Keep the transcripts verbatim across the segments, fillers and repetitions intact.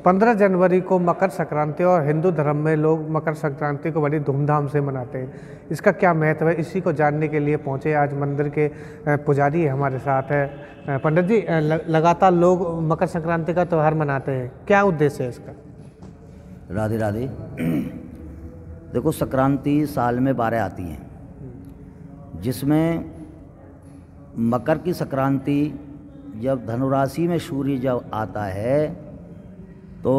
पंद्रह जनवरी को मकर संक्रांति और हिंदू धर्म में लोग मकर संक्रांति को बड़ी धूमधाम से मनाते हैं। इसका क्या महत्व है, इसी को जानने के लिए पहुंचे आज मंदिर के पुजारी हमारे साथ है। पंडित जी, लगातार लोग मकर संक्रांति का त्यौहार मनाते हैं, क्या उद्देश्य है इसका? राधे राधे। देखो, संक्रांति साल में बारह आती हैं, जिसमें मकर की संक्रांति जब धनुराशि में सूर्य जब आता है तो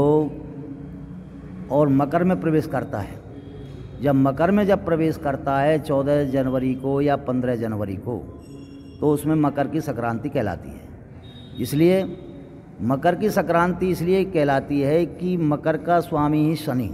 और मकर में प्रवेश करता है। जब मकर में जब प्रवेश करता है चौदह जनवरी को या पंद्रह जनवरी को, तो उसमें मकर की संक्रांति कहलाती है। इसलिए मकर की संक्रांति इसलिए कहलाती है कि मकर का स्वामी ही शनि,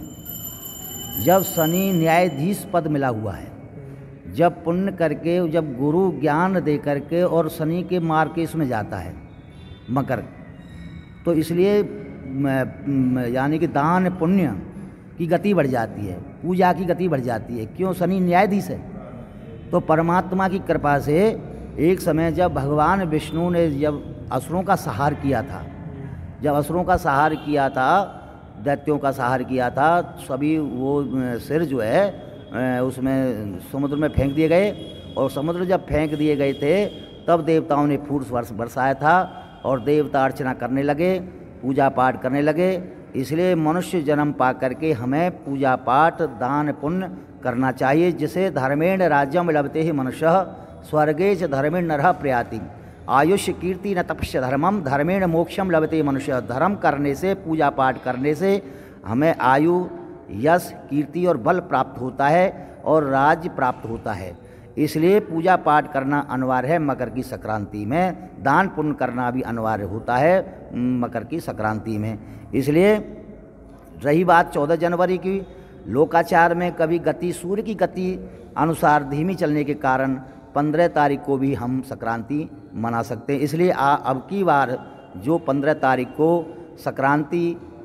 जब शनि न्यायाधीश पद मिला हुआ है, जब पुण्य करके, जब गुरु ज्ञान दे करके और शनि के मार्ग के इसमें जाता है मकर, तो इसलिए यानी कि दान पुण्य की गति बढ़ जाती है, पूजा की गति बढ़ जाती है। क्यों? शनि न्यायाधीश है। तो परमात्मा की कृपा से एक समय जब भगवान विष्णु ने जब असुरों का संहार किया था, जब असुरों का संहार किया था, दैत्यों का संहार किया था, सभी वो सिर जो है उसमें समुद्र में फेंक दिए गए। और समुद्र जब फेंक दिए गए थे तब देवताओं ने फूल वर्ष बरसाया था और देवता अर्चना करने लगे, पूजा पाठ करने लगे। इसलिए मनुष्य जन्म पा करके हमें पूजा पाठ दान पुण्य करना चाहिए, जिसे धर्मेण राज्यम लभते ही मनुष्य स्वर्गे च धर्मेण नरः प्रयाति आयुष्य कीर्ति न तपस्य धर्मम धर्मेण मोक्षम लभते मनुष्य। धर्म करने से, पूजा पाठ करने से हमें आयु, यश, कीर्ति और बल प्राप्त होता है और राज्य प्राप्त होता है। इसलिए पूजा पाठ करना अनिवार्य है। मकर की संक्रांति में दान पुण्य करना भी अनिवार्य होता है मकर की संक्रांति में। इसलिए रही बात चौदह जनवरी की, लोकाचार में कभी गति, सूर्य की गति अनुसार धीमी चलने के कारण पंद्रह तारीख को भी हम संक्रांति मना सकते हैं। इसलिए आ, अब की बार जो पंद्रह तारीख को संक्रांति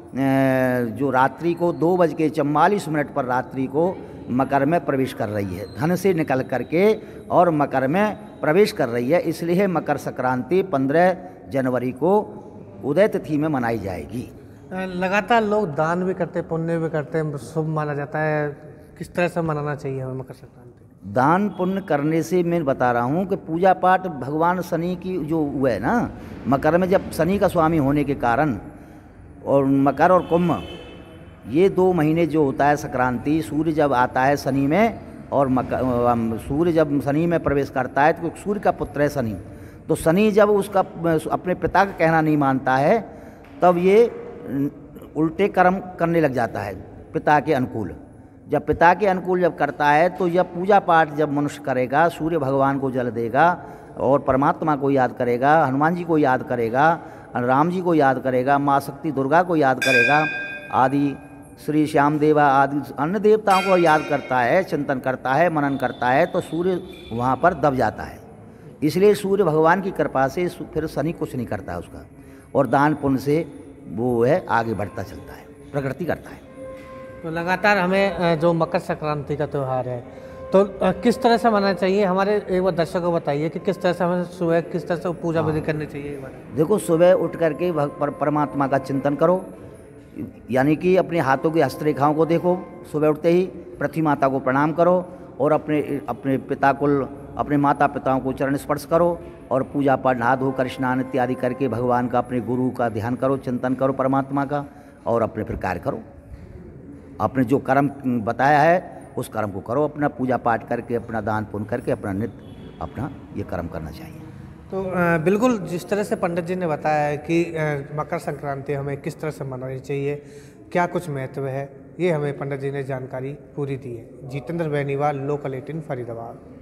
जो रात्रि को दो बज के चौवालीस मिनट पर रात्रि को मकर में प्रवेश कर रही है, धन से निकल करके और मकर में प्रवेश कर रही है। इसलिए मकर संक्रांति पंद्रह जनवरी को उदय तिथि में मनाई जाएगी। लगातार लोग दान भी करते, पुण्य भी करते हैं, शुभ माना जाता है। किस तरह से मनाना चाहिए हमें मकर संक्रांति? दान पुण्य करने से मैं बता रहा हूँ कि पूजा पाठ भगवान शनि की जो हुआ है ना, मकर में जब शनि का स्वामी होने के कारण, और मकर और कुंभ ये दो महीने जो होता है संक्रांति, सूर्य जब आता है शनि में और मकर, सूर्य जब शनि में प्रवेश करता है तो सूर्य का पुत्र है शनि, तो शनि जब उसका अपने पिता का कहना नहीं मानता है तब ये उल्टे कर्म करने लग जाता है पिता के अनुकूल। जब पिता के अनुकूल जब करता है तो जब पूजा पाठ जब मनुष्य करेगा, सूर्य भगवान को जल देगा और परमात्मा को याद करेगा, हनुमान जी को याद करेगा, राम जी को याद करेगा, माँ शक्ति दुर्गा को याद करेगा, आदि श्री श्याम देवा आदि अन्य देवताओं को याद करता है, चिंतन करता है, मनन करता है, तो सूर्य वहाँ पर दब जाता है। इसलिए सूर्य भगवान की कृपा से फिर शनि कुछ नहीं करता है उसका, और दान पुण्य से वो है आगे बढ़ता चलता है, प्रगति करता है। तो लगातार हमें जो मकर संक्रांति का त्यौहार है तो किस तरह से मनाना चाहिए, हमारे एक बार दर्शकों को बताइए कि किस तरह से हमें सुबह किस तरह से पूजा विधि करनी चाहिए एक बार? देखो, सुबह उठ करके परमात्मा का चिंतन करो, यानी कि अपने हाथों की हस्तरेखाओं को देखो, सुबह उठते ही पृथ्वी माता को प्रणाम करो और अपने अपने पिता कुल, अपने माता पिताओं को चरण स्पर्श करो और पूजा पाठ नहा धोकर स्नान इत्यादि करके भगवान का, अपने गुरु का ध्यान करो, चिंतन करो परमात्मा का, और अपने फिर कार्य करो। अपने जो कर्म बताया है उस कर्म को करो, अपना पूजा पाठ करके, अपना दान पुण्य करके, अपना नित्य अपना ये कर्म करना चाहिए। तो बिल्कुल जिस तरह से पंडित जी ने बताया है कि मकर संक्रांति हमें किस तरह से मनानी चाहिए, क्या कुछ महत्व है, ये हमें पंडित जी ने जानकारी पूरी दी है। Jitendra Beniwal, local eighteen Faridabad.